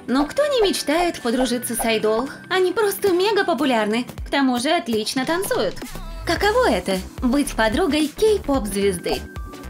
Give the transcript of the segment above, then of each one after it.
Но кто не мечтает подружиться с Айдол? Они просто мега популярны. К тому же отлично танцуют. Каково это – быть подругой кей-поп-звезды?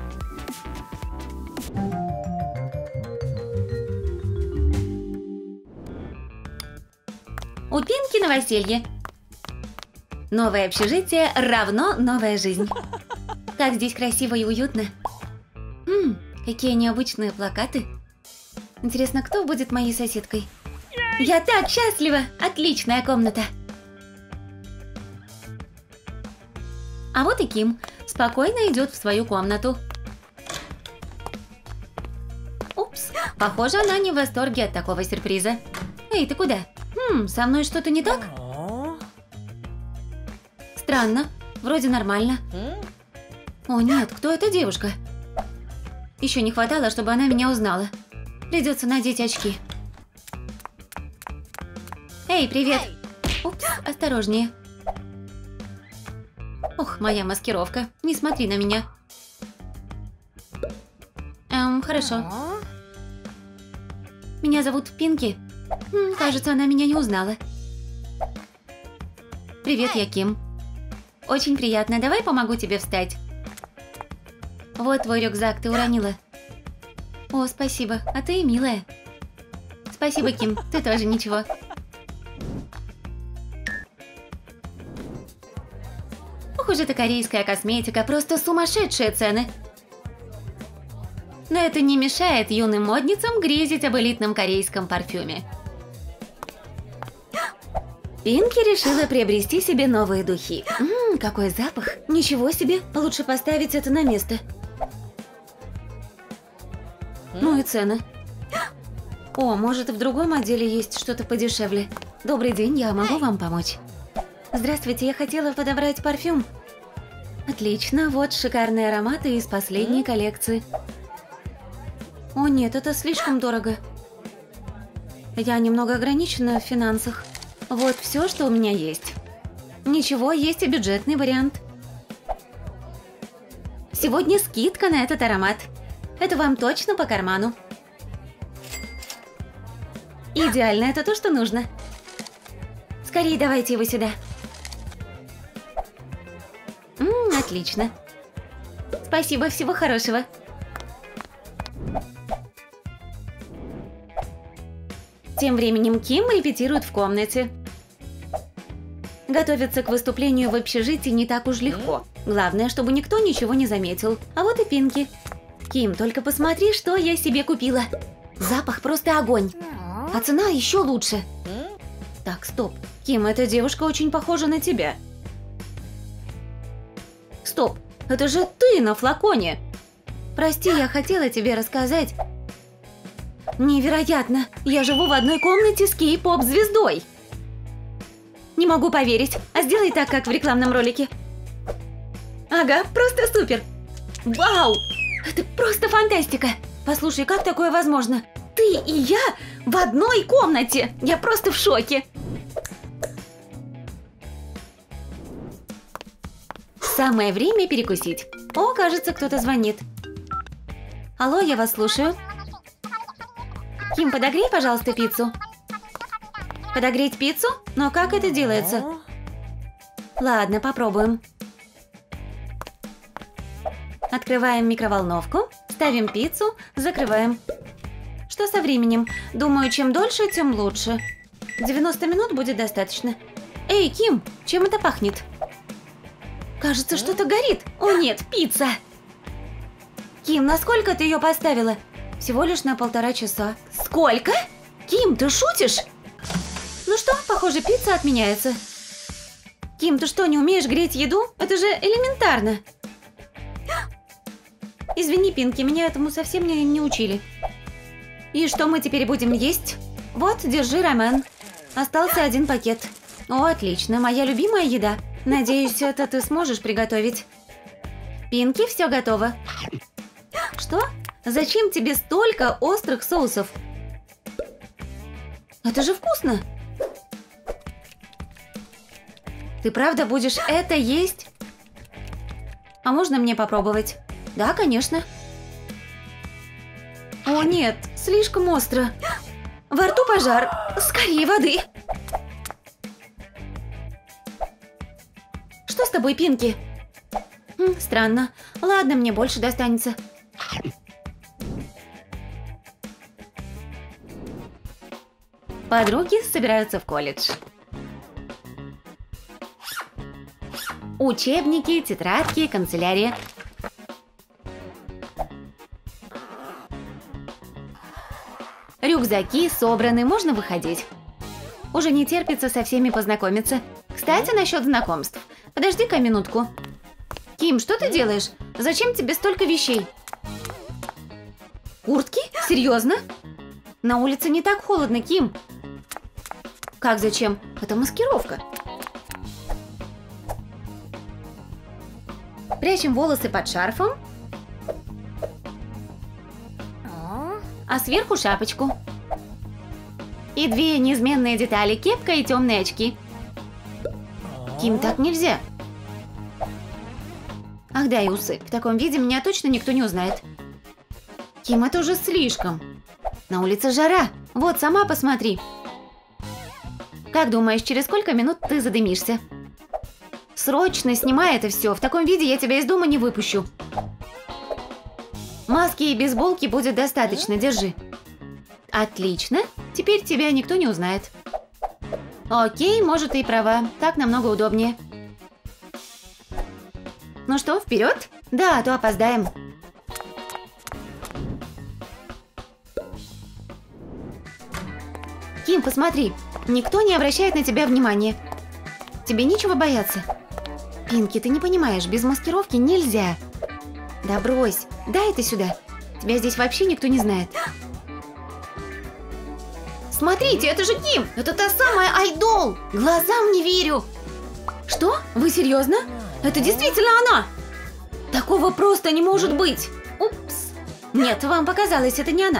У Пинки новоселье. Новое общежитие равно новая жизнь. Как здесь красиво и уютно. Какие необычные плакаты. Интересно, кто будет моей соседкой? Я так счастлива! Отличная комната! А вот и Ким. Спокойно идет в свою комнату. Упс, похоже, она не в восторге от такого сюрприза. Эй, ты куда? Со мной что-то не так? Странно, вроде нормально. О нет, кто эта девушка? Еще не хватало, чтобы она меня узнала. Придется надеть очки. Эй, привет! Упс, осторожнее. Ох, моя маскировка. Не смотри на меня. Хорошо. Меня зовут Пинки. Кажется, она меня не узнала. Привет, я Ким. Очень приятно. Давай помогу тебе встать. Вот твой рюкзак, ты уронила. О, спасибо. А ты милая. Спасибо, Ким. Ты тоже ничего. Ох уж эта корейская косметика. Просто сумасшедшие цены. Но это не мешает юным модницам грезить об элитном корейском парфюме. Пинки решила приобрести себе новые духи. Какой запах! Ничего себе! Лучше поставить это на место. Ну и цены. О, может, в другом отделе есть что-то подешевле. Добрый день, я могу вам помочь? Здравствуйте, я хотела подобрать парфюм. Отлично, вот шикарные ароматы из последней коллекции. О нет, это слишком дорого. Я немного ограничена в финансах. Вот все, что у меня есть. Ничего, есть и бюджетный вариант. Сегодня скидка на этот аромат. Это вам точно по карману. Идеально, это то, что нужно. Скорее давайте его сюда. Отлично. Спасибо, всего хорошего. Тем временем Ким репетирует в комнате. Готовиться к выступлению в общежитии не так уж легко. Главное, чтобы никто ничего не заметил. А вот и Пинки. Ким, только посмотри, что я себе купила. Запах просто огонь. А цена еще лучше. Так, стоп. Ким, эта девушка очень похожа на тебя. Стоп, это же ты на флаконе. Прости, я хотела тебе рассказать. Невероятно! Я живу в одной комнате с кей-поп-звездой! Не могу поверить. А сделай так, как в рекламном ролике. Ага, просто супер! Вау! Это просто фантастика! Послушай, как такое возможно? Ты и я в одной комнате! Я просто в шоке! Самое время перекусить. О, кажется, кто-то звонит. Алло, я вас слушаю. Ким, подогрей, пожалуйста, пиццу. Подогреть пиццу? Но как это делается? Ладно, попробуем. Открываем микроволновку, ставим пиццу, закрываем. Что со временем? Думаю, чем дольше, тем лучше. 90 минут будет достаточно. Эй, Ким, чем это пахнет? Кажется, что-то горит. О нет, пицца! Ким, на сколько ты ее поставила? Всего лишь на 1,5 часа. Сколько? Ким, ты шутишь? Ну что, похоже, пицца отменяется. Ким, ты что, не умеешь греть еду? Это же элементарно. Извини, Пинки, меня этому совсем не учили. И что мы теперь будем есть? Вот, держи рамен. Остался 1 пакет. О, отлично, моя любимая еда. Надеюсь, это ты сможешь приготовить. Пинки, все готово. Что? Зачем тебе столько острых соусов? Это же вкусно. Ты правда будешь это есть? А можно мне попробовать? Да, конечно. О нет, слишком остро. Во рту пожар. Скорее воды. Что с тобой, Пинки? Странно. Ладно, мне больше достанется. Подруги собираются в колледж. Учебники, тетрадки, канцелярия. Рюкзаки собраны, можно выходить. Уже не терпится со всеми познакомиться. Кстати, насчет знакомств. Подожди-ка минутку. Ким, что ты делаешь? Зачем тебе столько вещей? Куртки? Серьезно? На улице не так холодно, Ким. Как зачем? Это маскировка. Прячем волосы под шарфом. А сверху шапочку. И две неизменные детали: кепка и темные очки. Ким, так нельзя. Ах да, и усы. В таком виде меня точно никто не узнает. Ким, это уже слишком. На улице жара. Вот, сама посмотри. Как думаешь, через сколько минут ты задымишься? Срочно снимай это все. В таком виде я тебя из дома не выпущу. Маски и бейсболки будет достаточно. Держи. Отлично. Теперь тебя никто не узнает. Окей, может, ты и права. Так намного удобнее. Ну что, вперед? Да, а то опоздаем. Ким, посмотри. Никто не обращает на тебя внимания. Тебе нечего бояться. Пинки, ты не понимаешь, без маскировки нельзя. Да брось. Дай это сюда. Тебя здесь вообще никто не знает. Смотрите, это же Ким! Это та самая Айдол! Глазам не верю! Что? Вы серьезно? Это действительно она! Такого просто не может быть! Упс! Нет, вам показалось, это не она.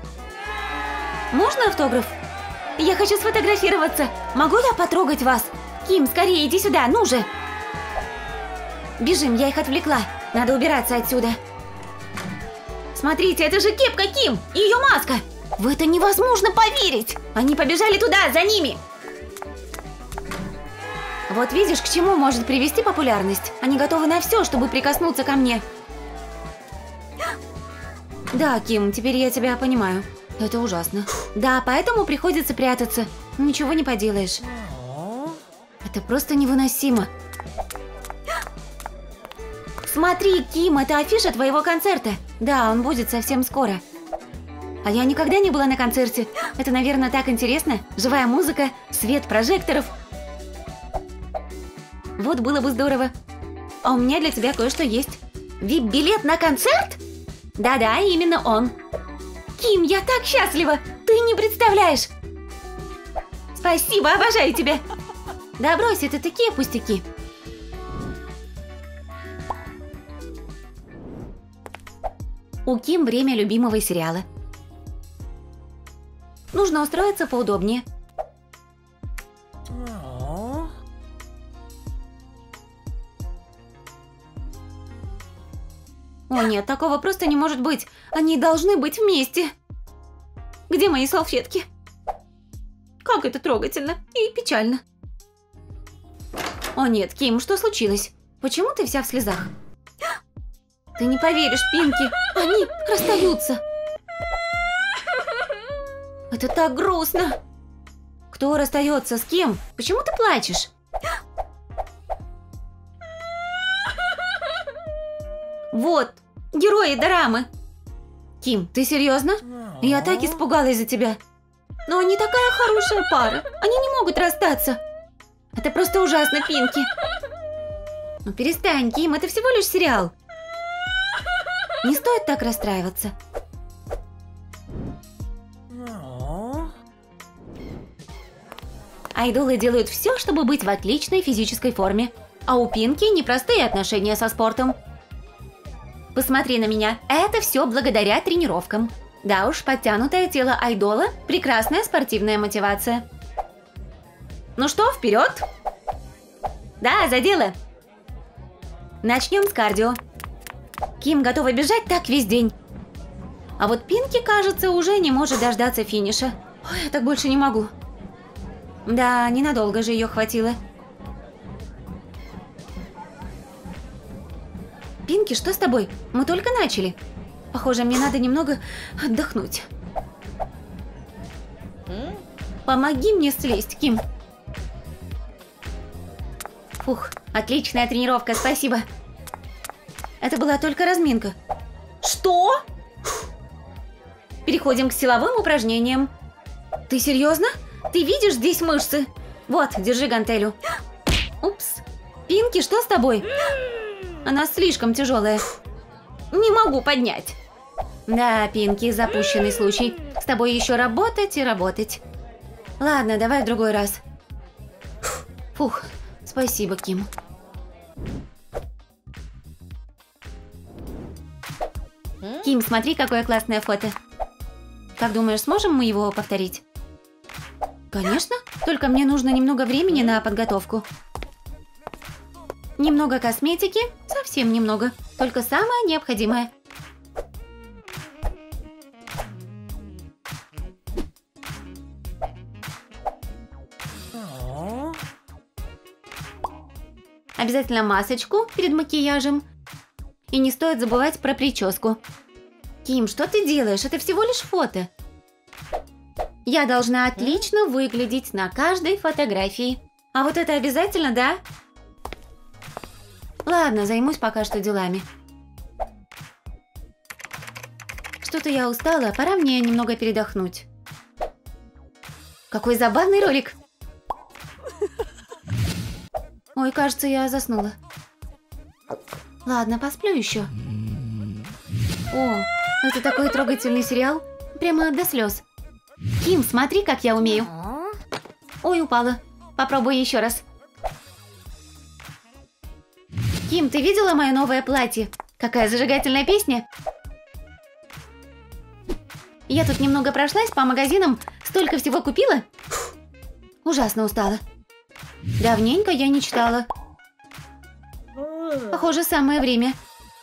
Можно автограф? Я хочу сфотографироваться. Могу я потрогать вас? Ким, скорее иди сюда, ну же! Бежим, я их отвлекла. Надо убираться отсюда. Смотрите, это же кепка Ким! И ее маска! В это невозможно поверить! Они побежали туда, за ними! Вот видишь, к чему может привести популярность. Они готовы на все, чтобы прикоснуться ко мне. Да, Ким, теперь я тебя понимаю. Это ужасно. Да, поэтому приходится прятаться. Ничего не поделаешь. Это просто невыносимо. Смотри, Ким, это афиша твоего концерта. Да, он будет совсем скоро. А я никогда не была на концерте. Это, наверное, так интересно. Живая музыка, свет прожекторов. Вот было бы здорово. А у меня для тебя кое-что есть. VIP-билет на концерт? Да-да, именно он. Ким, я так счастлива! Ты не представляешь! Спасибо, обожаю тебя! Да брось, это такие пустяки. У Ким время любимого сериала. Нужно устроиться поудобнее. О нет, такого просто не может быть. Они должны быть вместе. Где мои салфетки? Как это трогательно и печально. О нет, Ким, что случилось? Почему ты вся в слезах? Ты не поверишь, Пинки, они расстаются. Это так грустно. Кто расстается, с кем? Почему ты плачешь? Вот, герои дорамы. Ким, ты серьезно? Я так испугалась за тебя. Но они такая хорошая пара. Они не могут расстаться. Это просто ужасно, Пинки. Ну перестань, Ким, это всего лишь сериал. Не стоит так расстраиваться. Айдолы делают все, чтобы быть в отличной физической форме. А у Пинки непростые отношения со спортом. Посмотри на меня. Это все благодаря тренировкам. Да уж, подтянутое тело айдола – прекрасная спортивная мотивация. Ну что, вперед? Да, за дело. Начнем с кардио. Ким готова бежать так весь день. А вот Пинки, кажется, уже не может дождаться финиша. Ой, я так больше не могу. Да, ненадолго же ее хватило. Пинки, что с тобой? Мы только начали. Похоже, мне надо немного отдохнуть. Помоги мне слезть, Ким. Фух, отличная тренировка, спасибо. Это была только разминка. Что? Переходим к силовым упражнениям. Ты серьезно? Ты видишь здесь мышцы? Вот, держи гантелю. Упс. Пинки, что с тобой? Она слишком тяжелая. Не могу поднять. Да, Пинки, запущенный случай. С тобой еще работать и работать. Ладно, давай в другой раз. Фух, спасибо, Ким. Ким, смотри, какое классное фото. Как думаешь, сможем мы его повторить? Конечно, только мне нужно немного времени на подготовку. Немного косметики, совсем немного, только самое необходимое. Обязательно масочку перед макияжем. И не стоит забывать про прическу. Ким, что ты делаешь? Это всего лишь фото. Я должна отлично выглядеть на каждой фотографии. А вот это обязательно, да? Ладно, займусь пока что делами. Что-то я устала, пора мне немного передохнуть. Какой забавный ролик. Ой, кажется, я заснула. Ладно, посплю еще. О, это такой трогательный сериал. Прямо до слез. Ким, смотри, как я умею. Ой, упала. Попробуй еще раз. Ким, ты видела мое новое платье? Какая зажигательная песня. Я тут немного прошлась по магазинам, столько всего купила. Ужасно устала. Давненько я не читала. Похоже, самое время.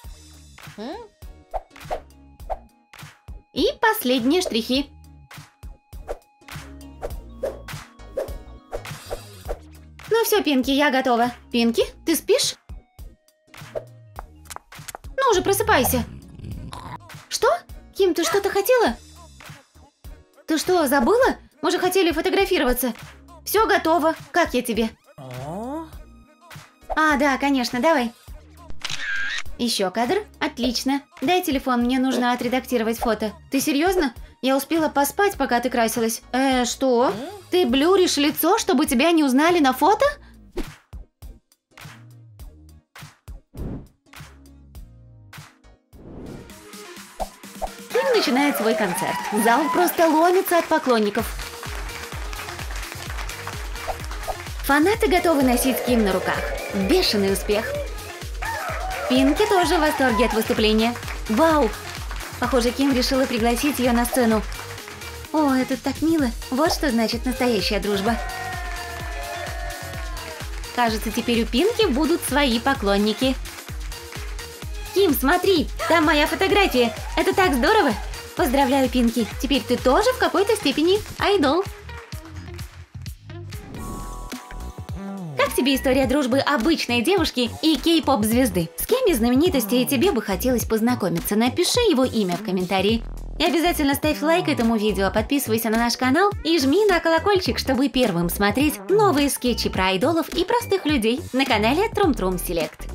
И последние штрихи. Ну все, Пинки, я готова. Пинки, ты спишь? Ну уже просыпайся. Что? Ким, ты что-то хотела? Ты что, забыла? Мы же хотели фотографироваться. Все готово. Как я тебе? А, да, конечно, давай. Еще кадр. Отлично. Дай телефон, мне нужно отредактировать фото. Ты серьезно? Я успела поспать, пока ты красилась. Что? Ты блюришь лицо, чтобы тебя не узнали на фото? Ким начинает свой концерт. Зал просто ломится от поклонников. Фанаты готовы носить Ким на руках. Бешеный успех. Пинки тоже в восторге от выступления. Вау! Похоже, Ким решила пригласить ее на сцену. О, это так мило. Вот что значит настоящая дружба. Кажется, теперь у Пинки будут свои поклонники. Ким, смотри, там моя фотография. Это так здорово. Поздравляю, Пинки. Теперь ты тоже в какой-то степени айдол. Как тебе история дружбы обычной девушки и кей-поп-звезды? С кем из знаменитостей тебе бы хотелось познакомиться? Напиши его имя в комментарии. И обязательно ставь лайк этому видео, подписывайся на наш канал и жми на колокольчик, чтобы первым смотреть новые скетчи про айдолов и простых людей на канале Трум Трум Селект.